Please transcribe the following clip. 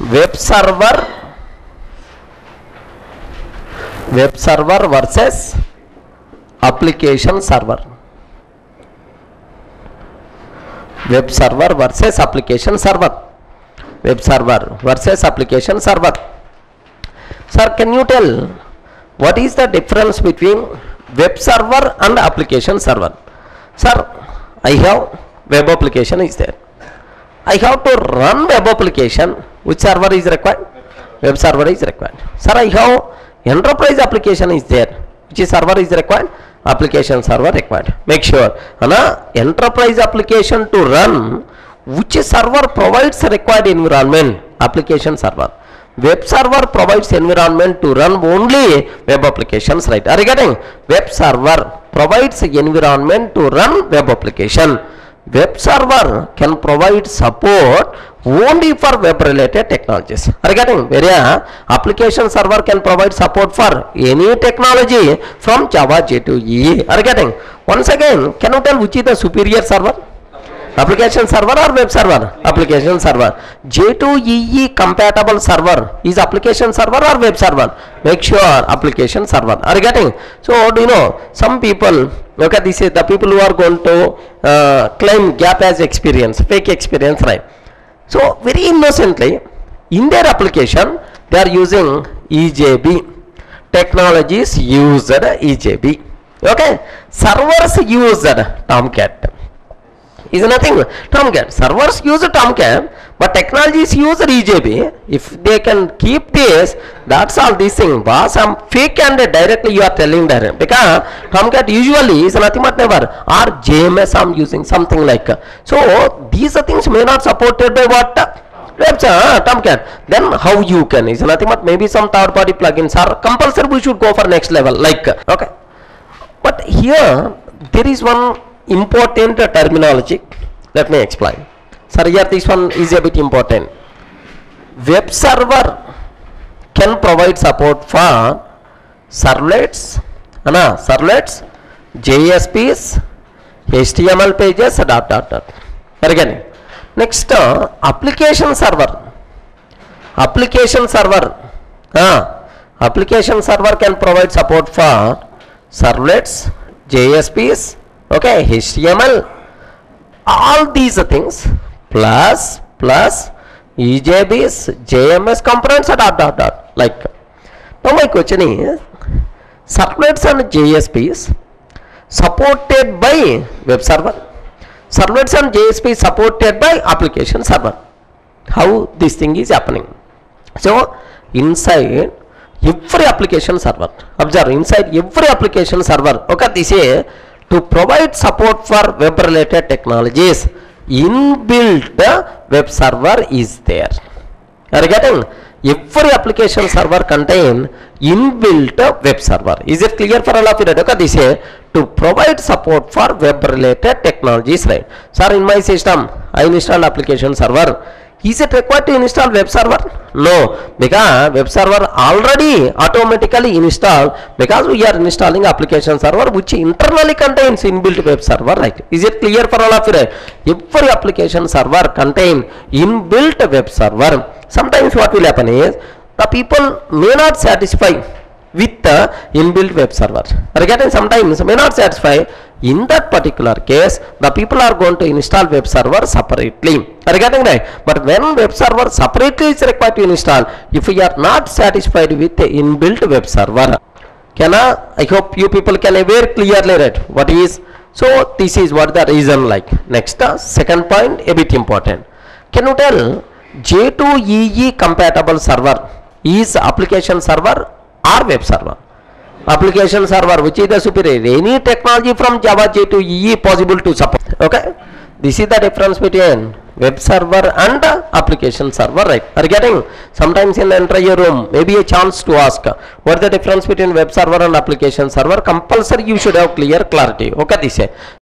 web server versus application server. Web server versus application server. Web server versus application server. Sir, can you tell what is the difference between web server and application server? Sir, I have web application is there. I have to run web application. Which server is required? Web server is required. Sir, I have enterprise application is there. Which server is required? Application server required. Make sure enterprise application to run, which server provides required environment? Application server. Web server provides environment to run only web applications, right? Are you getting? Web server provides environment to run web application. Web server can provide support only for web related technologies. Are you getting? Where application server can provide support for any technology from Java J2EE. Are you getting? Once again, can you tell which is the superior server? Application server or web server? Application server. J2EE compatible server is application server or web server? Make sure application server. Are you getting? So do you know some people, okay, this is the people who are going to claim gap as experience, fake experience, right? So very innocently in their application they are using EJB technologies, used EJB. Okay, servers used Tomcat. Is nothing. Tomcat servers use Tomcat, but technologies use EJB. If they can keep this, that's all this thing. Boss, I'm fake and directly you are telling that, because Tomcat usually is nothing but never, or JMS I'm using something like. So these things may not supported by what? Tomcat. Then how you can? Is nothing but maybe some third party plugins are compulsory. We should go for next level, like, okay. But here there is one important terminology. Let me explain. Sir, here this one is a bit important. Web server can provide support for servlets, JSPs, HTML pages, Again, next application server. Application server can provide support for servlets, JSPs, okay, HTML, all these things, plus EJBs, JMS components, like. Now my question is, servlets and JSPs supported by web server, servlets and JSPs supported by application server. How this thing is happening? So inside every application server, observe, inside every application server, okay, this is to provide support for web related technologies, inbuilt web server is there. Are you getting? Every application server contain inbuilt web server. Is it clear for all of you? Okay, this is to provide support for web related technologies, right? Sir, in my system I installed application server. Is it required to install web server? No, because web server already automatically installed, because we are installing application server which internally contains inbuilt web server, right? Is it clear for all of you? Every application server contain inbuilt web server. Sometimes what will happen is the people may not satisfy with the inbuilt web server. Again, sometimes may not satisfy. In that particular case, the people are going to install web server separately. Are you getting right? But when web server separately is required to install, if we are not satisfied with the inbuilt web server, I hope you people can aware clearly, right? What is? So this is what the reason like. Next, second point, a bit important. Can you tell J2EE compatible server is application server or web server? Application server, which is the superior? Any technology from Java J2EE possible to support. Okay, this is the difference between web server and application server, right? Are you getting? Sometimes in the entire room, maybe a chance to ask what is the difference between web server and application server. Compulsory you should have clear clarity. Okay, this is.